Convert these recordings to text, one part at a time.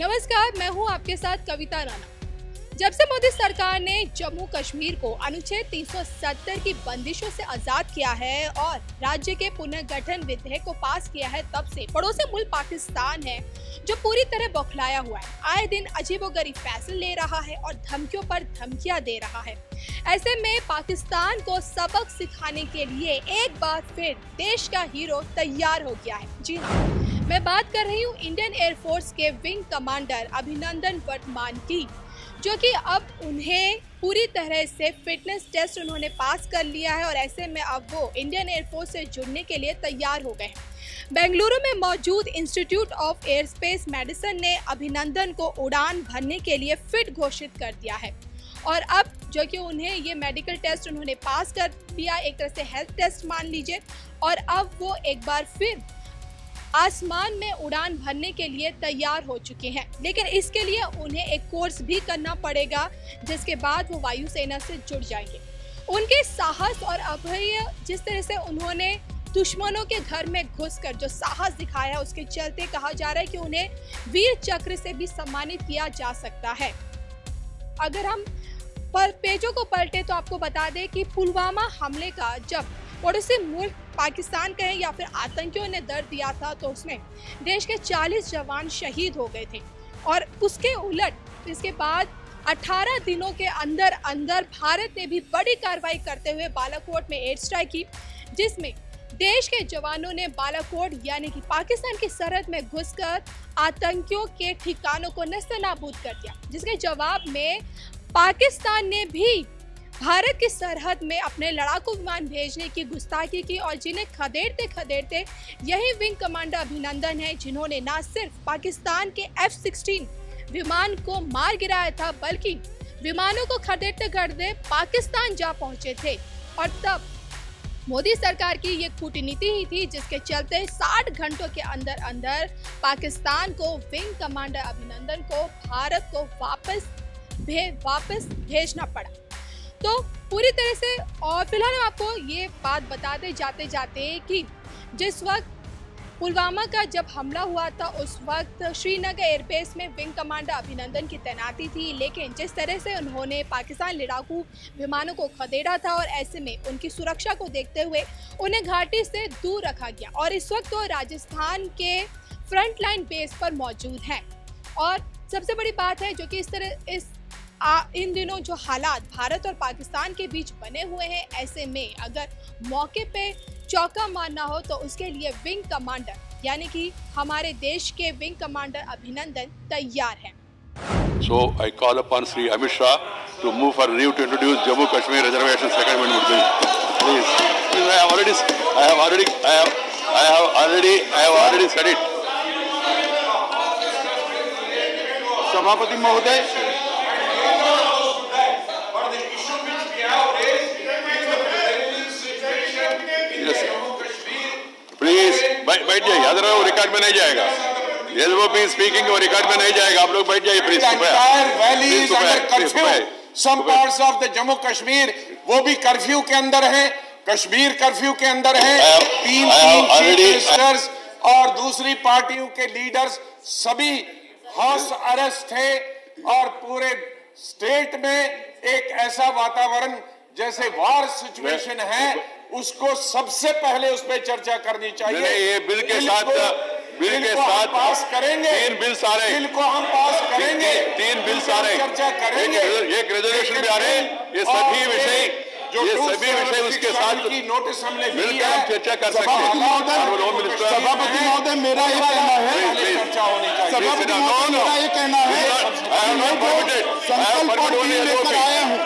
नमस्कार, मैं हूं आपके साथ कविता राणा। जब से मोदी सरकार ने जम्मू कश्मीर को अनुच्छेद 370 की बंदिशों से आजाद किया है और राज्य के पुनर्गठन विधेयक को पास किया है, तब से पड़ोसी मुल्क पाकिस्तान है जो पूरी तरह बौखलाया हुआ है। आए दिन अजीबोगरीब फैसले ले रहा है और धमकियों पर धमकियां दे रहा है। ऐसे में पाकिस्तान को सबक सिखाने के लिए एक बार फिर देश का हीरो तैयार हो गया है। जी हाँ, मैं बात कर रही हूँ इंडियन एयरफोर्स के विंग कमांडर अभिनंदन वर्तमान की, जो कि अब उन्हें पूरी तरह से फिटनेस टेस्ट उन्होंने पास कर लिया है और ऐसे में अब वो इंडियन एयरफोर्स से जुड़ने के लिए तैयार हो गए हैं। बेंगलुरु में मौजूद इंस्टीट्यूट ऑफ एयरस्पेस मेडिसिन ने अभिनंदन को उड़ान भरने के लिए फिट घोषित कर दिया है और अब जो कि उन्हें ये मेडिकल टेस्ट उन्होंने पास कर दिया, एक तरह से हेल्थ टेस्ट मान लीजिए, और अब वो एक बार फिर आसमान में उड़ान भरने के लिए तैयार हो चुके हैं। लेकिन इसके लिए उन्हें एक कोर्स भी करना पड़ेगा, जिसके बाद वो वायुसेना से जुड़ जाएंगे। उनके साहस और अभय, जिस तरह से उन्होंने दुश्मनों के घर में घुसकर जो साहस दिखाया, उसके चलते कहा जा रहा है कि उन्हें वीर चक्र से भी सम्मानित किया जा सकता है। अगर हम पेजों को पलटे तो आपको बता दें कि पुलवामा हमले का जब पड़ोसी मुल्क पाकिस्तान कहें या फिर आतंकियों ने दर्द दिया था, तो उसमें देश के 40 जवान शहीद हो गए थे और उसके उलट इसके बाद 18 दिनों के अंदर अंदर भारत ने भी बड़ी कार्रवाई करते हुए बालाकोट में एयर स्ट्राइक की, जिसमें देश के जवानों ने बालाकोट यानी कि पाकिस्तान की सरहद में घुसकर आतंकियों के ठिकानों को नस्तनाबूद कर दिया, जिसके जवाब में पाकिस्तान ने भी भारत की सरहद में अपने लड़ाकू विमान भेजने की गुस्ताखी की और जिन्हें खदेड़ते खदेड़ते यही विंग कमांडर अभिनंदन है, जिन्होंने न सिर्फ पाकिस्तान के F-16 विमान को मार गिराया था, बल्कि विमानों को खदेड़ते खदेड़ते पाकिस्तान जा पहुंचे थे। और तब मोदी सरकार की ये कूटनीति ही थी, जिसके चलते 60 घंटों के अंदर अंदर पाकिस्तान को विंग कमांडर अभिनंदन को भारत को वापस भेजना पड़ा। तो पूरी तरह से, और फिलहाल हम आपको ये बात बताते जाते जाते कि जिस वक्त पुलवामा का जब हमला हुआ था, उस वक्त श्रीनगर एयरबेस में विंग कमांडर अभिनंदन की तैनाती थी, लेकिन जिस तरह से उन्होंने पाकिस्तान लड़ाकू विमानों को खदेड़ा था और ऐसे में उनकी सुरक्षा को देखते हुए उन्हें घाटी से दूर रखा गया और इस वक्त वो राजस्थान के फ्रंट लाइन बेस पर मौजूद हैं। और सबसे बड़ी बात है जो कि इन दिनों जो हालात भारत और पाकिस्तान के बीच बने हुए हैं, ऐसे में अगर मौके पे चौका मारना हो तो उसके लिए विंग कमांडर यानी कि हमारे देश के विंग कमांडर अभिनंदन तैयार हैं। So I call upon Sri Amit Shah to move for review to introduce Jammu Kashmir Reservation Second Amendment Bill. Please. I have already said it. सभापति महोदय, प्लीज बैठ जाइए, अदरवाइज वो रिकॉर्ड में नहीं जाएगा। एसओपी स्पीकिंग वो रिकॉर्ड में नहीं जाएगा, आप लोग बैठ जाइए please. Some parts of the Jammu Kashmir वो भी कर्फ्यू के अंदर है, कश्मीर कर्फ्यू के अंदर है। तीन चीफ मिनिस्टर्स और दूसरी पार्टियों के लीडर्स सभी हाउस अरेस्ट थे और पूरे स्टेट में एक ऐसा वातावरण जैसे वार सिचुएशन है, उसको सबसे पहले उस पर चर्चा करनी चाहिए। नहीं, ये बिल के साथ पास करेंगे, 3 बिल सारे बिल को हम पास करेंगे, 3 बिल सारे चर्चा करेंगे, एक रेजोल्यूशन भी आ रहे हैं। ये सभी विषय उसके साथ की नोटिस हमने मिलकर हम चर्चा कर सकते हैं। सभापति महोदय, मेरा ये कहना है, चर्चा होनी चाहिए। सभापति महोदय, मेरा ये कहना है, संकल्प और टीम लेकर आया हूं,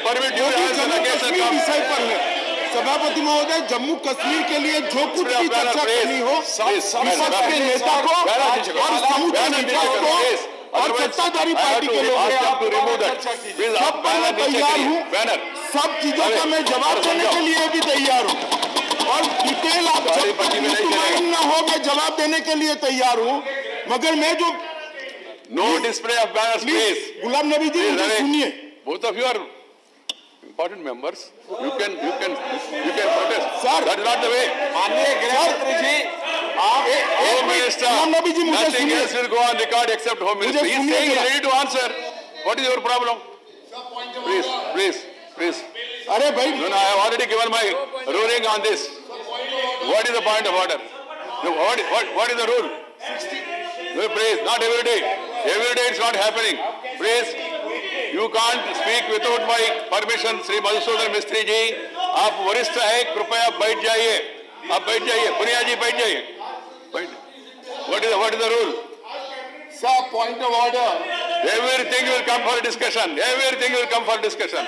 विषय पर है। सभापति महोदय, जम्मू कश्मीर के लिए जो कुछ भी चर्चा करनी हो, विपक्ष के नेता को और समूचे विपक्ष को और सत्ताधारी पार्टी के लोग सब पर मैं तैयार हूँ, सब चीजों का मैं जवाब देने के लिए भी तैयार हूँ और डिटेल आप न हो, मैं जवाब देने के लिए तैयार हूँ। मगर मैं जो no display of banners please, Ghulam Nabi ji सुनिए, both of you are important members, you can protest. Sir, that is not the way. माननीय गृह मंत्री जी, Home Minister. Nothing else will go on record except Home Minister. He is saying he is ready to answer. What is your problem? Please. अरे भाई, no, I have already given my ruling on this. What is the point of order? What is the rule? No, please, not every day. Every day it's not happening. Please, you can't speak without my permission. Shri Madhusudan मिस्त्री जी, आप वरिष्ठ है, कृपया बैठ जाइए. आप बैठ जाइए. पुनिया जी बैठ जाइए. What is the rule? Sir, point of order. Everything will come for discussion. Everything will come for discussion.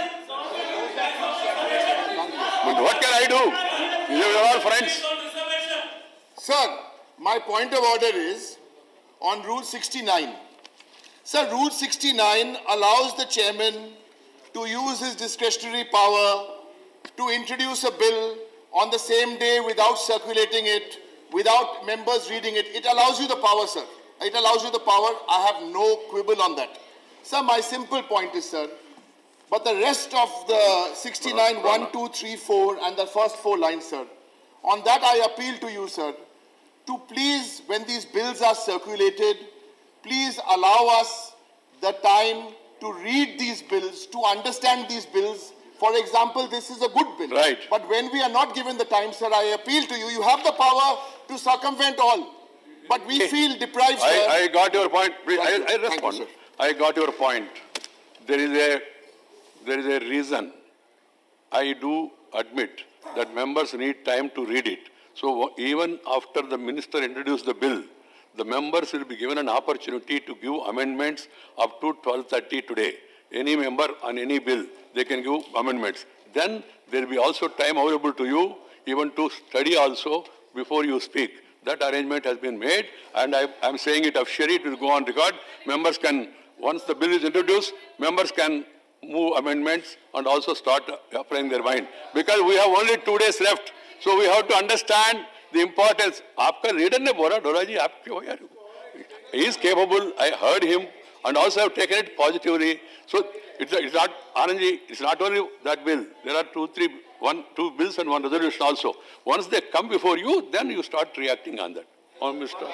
But what can I do? You are all friends. Sir, my point of order is on Rule 69. Sir, Rule 69 allows the chairman to use his discretionary power to introduce a bill on the same day without circulating it, without members reading it. It allows you the power, sir. It allows you the power. I have no quibble on that. Sir, my simple point is, sir, but the rest of the 69, 1, 2, 3, 4 and the first 4 lines, sir, on that I appeal to you, sir, to please, when these bills are circulated, please allow us the time to read these bills, to understand these bills. For example, this is a good bill. Right. But when we are not given the time, sir, I appeal to you. You have the power to circumvent all. But we feel deprived, sir. I got your point. Please, I respond. Thank you, sir. I got your point. There is a reason. I do admit that members need time to read it. So even after the minister introduced the bill, the members will be given an opportunity to give amendments up to 12:30 today. Any member on any bill, they can give amendments. Then there will be also time available to you even to study also before you speak. That arrangement has been made, and I am saying it officially, it will go on record. Members can, once the bill is introduced, members can move amendments and also start applying their mind. Because we have only 2 days left, so we have to understand the importance. आपका reader ने बोला, डोरा जी, आप क्यों यार? He is capable. I heard him, and also have taken it positively. So it's not Anand ji, it's not only that bill. There are 2 bills and 1 resolution also. Once they come before you, then you start reacting on that. Home Minister.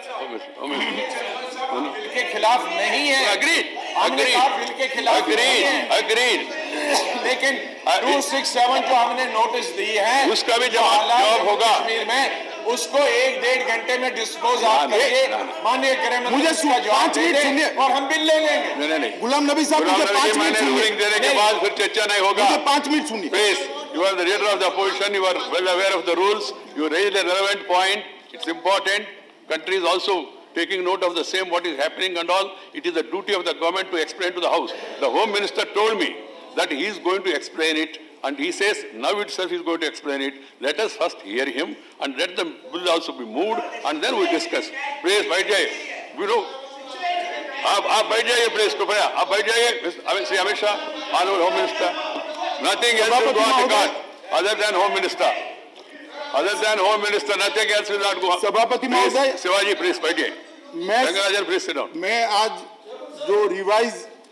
के खिलाफ नहीं है. Agreed. हमने कहा bill के खिलाफ नहीं है. Agreed. लेकिन 267 जो हमने नोटिस दी है, उसका भी जवाब होगा. कश्मीर में उसको 1-1.5 घंटे में डिस्पोज आप करिए. माननीय गृह मुझे 5 मिनट सुनिए और हम बिल ले लेंगे. नहीं. गुलाम नबी साहब, मुझे 5 मिनट सुनिए. देने के बाद फिर चर्चा नहीं होगा. मुझे 5 मिनट सुनिए. Please, you are the leader of the opposition. You are well aware of the rules. You raised a relevant point. It's important. Country is also taking note of the same, what is happening and all. It is the duty of the government to explain to the House. The Home Minister told me that he is going to explain it, and he says now itself he is going to explain it. Let us first hear him and let the bill also be moved, and then we discuss. Please, बैठ जाइए. You know, आप बैठ जाइए please, कृपया आप बैठ जाइए. Shri Amit Shah, Honorable Home Minister. Nothing else will go on record other than Home Minister. Other than Home Minister, nothing else will not go on. सभापति महोदय, शिवाजी प्लीज बैठिए. Rangarajan please sit down. मैं आज जो रिवाइज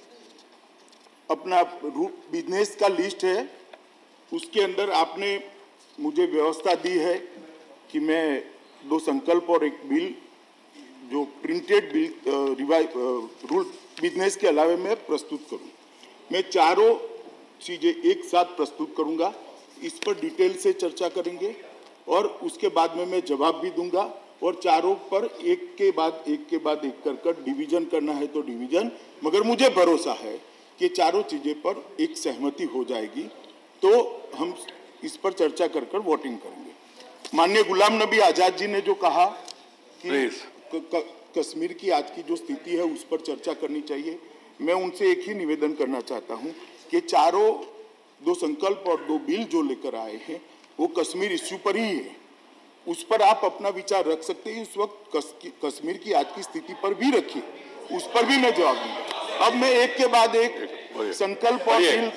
अपना बिजनेस का लिस्ट है, उसके अंदर आपने मुझे व्यवस्था दी है कि मैं 2 संकल्प और 1 बिल, जो प्रिंटेड बिल रूल बिजनेस के अलावा मैं प्रस्तुत करूं. मैं चारों चीजें एक साथ प्रस्तुत करूंगा. इस पर डिटेल से चर्चा करेंगे और उसके बाद में मैं जवाब भी दूंगा, और चारों पर एक के बाद एक कर डिवीजन करना है तो डिवीजन. मगर मुझे भरोसा है कि चारों चीजें पर एक सहमति हो जाएगी, तो हम इस पर चर्चा कर वोटिंग करेंगे. माननीय गुलाम नबी आजाद जी ने जो कहा कि कश्मीर की आज की जो स्थिति है उस पर चर्चा करनी चाहिए, मैं उनसे एक ही निवेदन करना चाहता हूं कि चारों 2 संकल्प और 2 बिल जो लेकर आए हैं वो कश्मीर इश्यू पर ही है. उस पर आप अपना विचार रख सकते हैं. इस वक्त कश्मीर की आज की स्थिति पर भी रखिए, उस पर भी मैं जवाब दूंगा. अब मैं एक के बाद एक संकल्प और bill.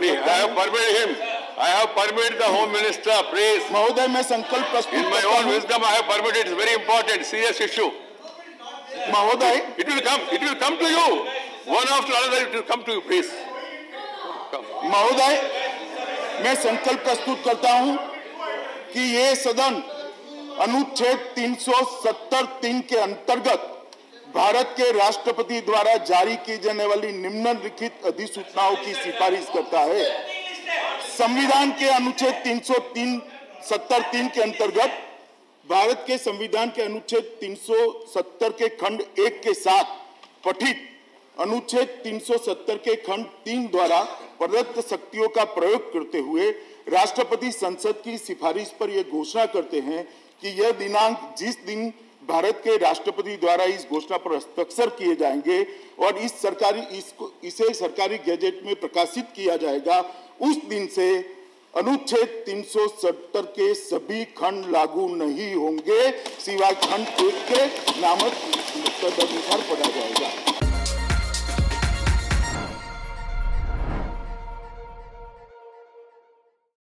I have permitted the Home Minister, please. महोदय, मैं संकल्प प्रस्तुत In my own wisdom, I have permitted. It's very important, serious issue. महोदय, it will come to you. One after another, it will come to you, please. महोदय, मैं संकल्प प्रस्तुत करता हूं कि ये सदन अनुच्छेद 370(3) के अंतर्गत भारत के राष्ट्रपति द्वारा जारी की जाने वाली निम्नलिखित अधिसूचनाओं की सिफारिश करता है। संविधान के अनुच्छेद 370(3) के अंतर्गत भारत के संविधान के अनुच्छेद 370 के खंड 1 के साथ पठित अनुच्छेद 370 के खंड 3 द्वारा प्रदत्त शक्तियों का प्रयोग करते हुए राष्ट्रपति संसद की सिफारिश पर यह घोषणा करते हैं कि यह दिनांक जिस दिन भारत के राष्ट्रपति द्वारा इस घोषणा पर हस्ताक्षर किए जाएंगे और इसे सरकारी गैजेट में प्रकाशित किया जाएगा, उस दिन से अनुच्छेद 370 के सभी खंड लागू नहीं होंगे, सिवाय खंड 1 के नामक तदनुसार पढ़ा जाएगा।